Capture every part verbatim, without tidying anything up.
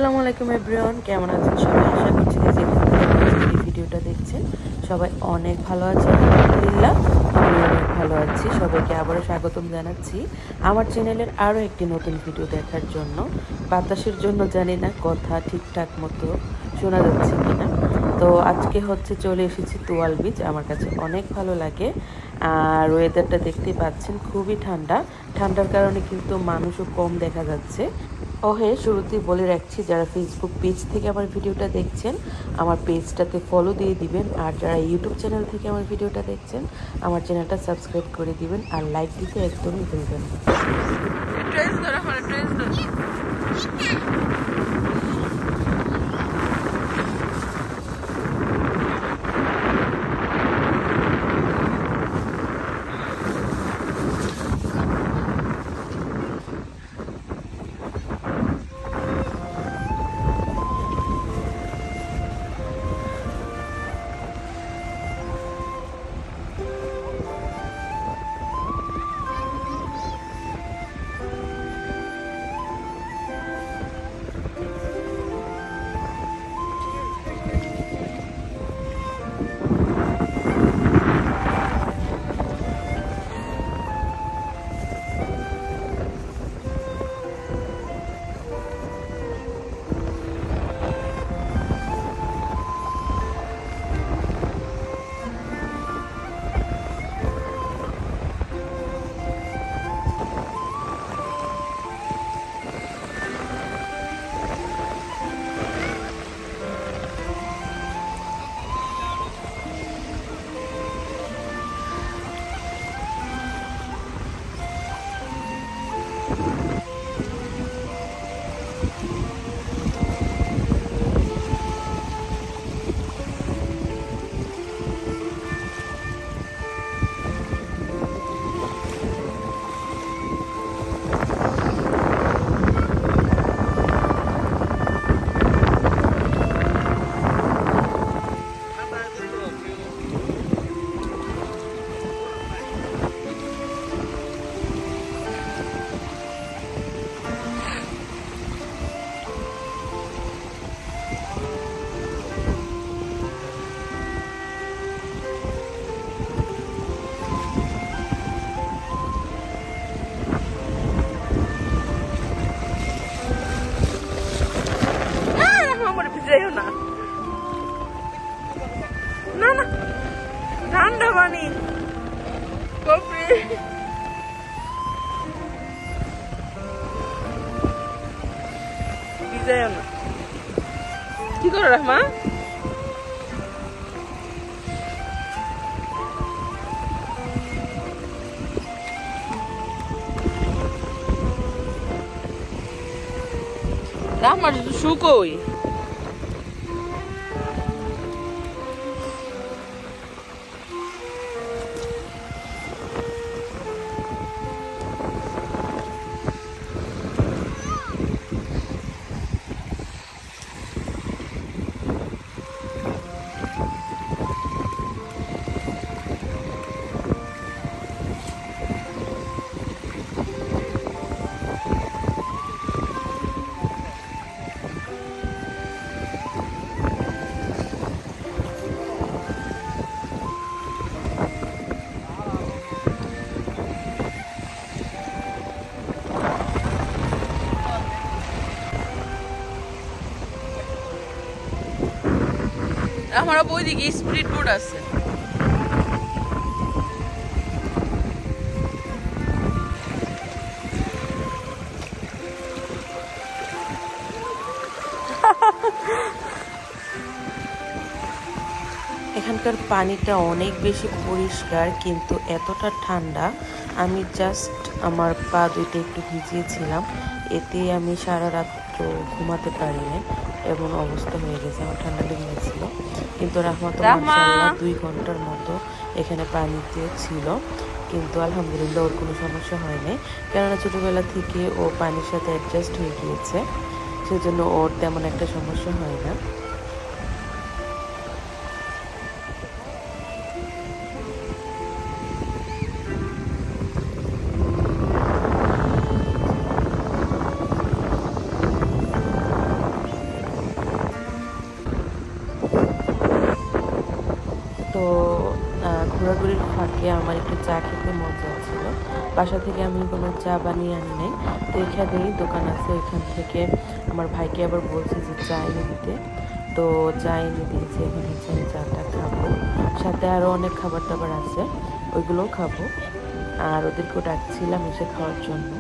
আসসালামু আলাইকুম এভরিওয়ান, কেমন আছেন সবাই? আশা করছি যে যেখানে ভিডিওটা দেখছেন সবাই অনেক ভালো আছেন। আলহামদুলিল্লাহ আমি অনেক ভালো আছি। সবাইকে আবারও স্বাগতম জানাচ্ছি আমার চ্যানেলের আরও একটি নতুন ভিডিও দেখার জন্য। বাতাসের জন্য জানি না কথা ঠিকঠাক মতো শোনা যাচ্ছে কিনা। তো আজকে হচ্ছে চলে এসেছি তুয়াল বিচ। আমার কাছে অনেক ভালো লাগে আর ওয়েদারটা দেখতে পাচ্ছেন খুবই ঠান্ডা। ঠান্ডার কারণে কিন্তু মানুষও কম দেখা যাচ্ছে। ও হ্যাঁ, শুরুতেই বলে রাখছি যারা ফেসবুক পেজ থেকে আমার ভিডিওটা দেখছেন আমার পেজটাতে ফলো দিয়ে দিবেন, আর যারা ইউটিউব চ্যানেল থেকে আমার ভিডিওটা দেখছেন আমার চ্যানেলটা সাবস্ক্রাইব করে দিবেন আর লাইক দিতে একদমই ভুলবেন না। না না ঠান্ডা পানি কি করো রাহমা? রাহমার শুকোই আমার ওইদিকে স্পিড বোট আছে। এখানকার পানিটা অনেক বেশি পরিষ্কার কিন্তু এতটা ঠান্ডা, আমি জাস্ট আমার পা দুইটা একটু ভিজিয়েছিলাম, এতে আমি সারা রাত ঘুমাতে পারিনি, এমন অবস্থা হয়ে গেছে, আমার ঠান্ডা লেগে গেছিল। কিন্তু রাহমা তো মাশাআল্লাহ দুই ঘন্টার মতো এখানে পানিতে ছিল, কিন্তু আলহামদুলিল্লাহ ওর কোনো সমস্যা হয়নি, কেননা ছোটোবেলা থেকে ও পানির সাথে অ্যাডজাস্ট হয়ে গিয়েছে, সেজন্য ওর তেমন একটা সমস্যা হয় না। তো ঘোরাঘুরির ফাঁকে আমার একটু চা খেতে মন যাচ্ছিল। বাসা থেকে আমি কোনো চা বানিয়ে আনি নাই, তো এখানেই দোকান আছে, ওইখান থেকে আমার ভাইকে আবার বলছে যে চা এনে দিতে, তো চা এনে দিয়েছে। এখন হচ্ছে আমি চাটা খাবো, সাথে আরও অনেক খাবার দাবার আছে, ওইগুলোও খাবো। আর ওদেরকেও ডাকছিলাম এসে খাওয়ার জন্য।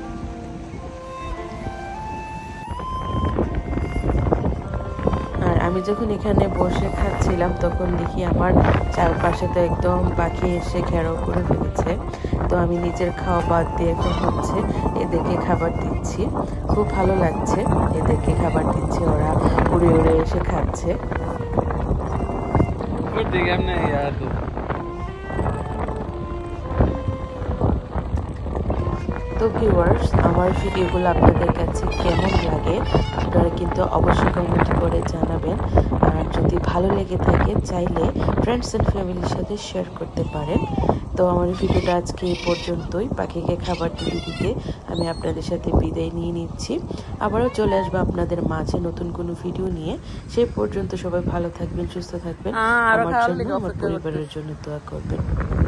আর আমি যখন এখানে বসে খাচ্ছিলাম তখন দেখি আমার চারপাশে তো একদম পাখি এসে ঘেরাও করে ফেলেছে। তো আমি নিজের খাওয়া বাদ দিয়ে এখন হচ্ছে এদেরকে খাবার দিচ্ছি। খুব ভালো লাগছে, এদেরকে খাবার দিচ্ছি, ওরা উড়ে উড়ে এসে খাচ্ছে। তো ভিউয়ার্স, আমার ভিডিওগুলো আপনাদের কাছে কেমন লাগে আপনারা কিন্তু অবশ্যই কমেন্ট করে জানাবেন। আর যদি ভালো লেগে থাকে চাইলে ফ্রেন্ডস অ্যান্ড ফ্যামিলির সাথে শেয়ার করতে পারেন। তো আমার ভিডিওটা আজকে এই পর্যন্তই। পাখিকে খাবার দিতে দিতে আমি আপনাদের সাথে বিদায় নিয়ে নিচ্ছি। আবারও চলে আসবো আপনাদের মাঝে নতুন কোনো ভিডিও নিয়ে। সেই পর্যন্ত সবাই ভালো থাকবেন, সুস্থ থাকবেন, আমার জন্য, আমার পরিবারের জন্য দোয়া করবেন।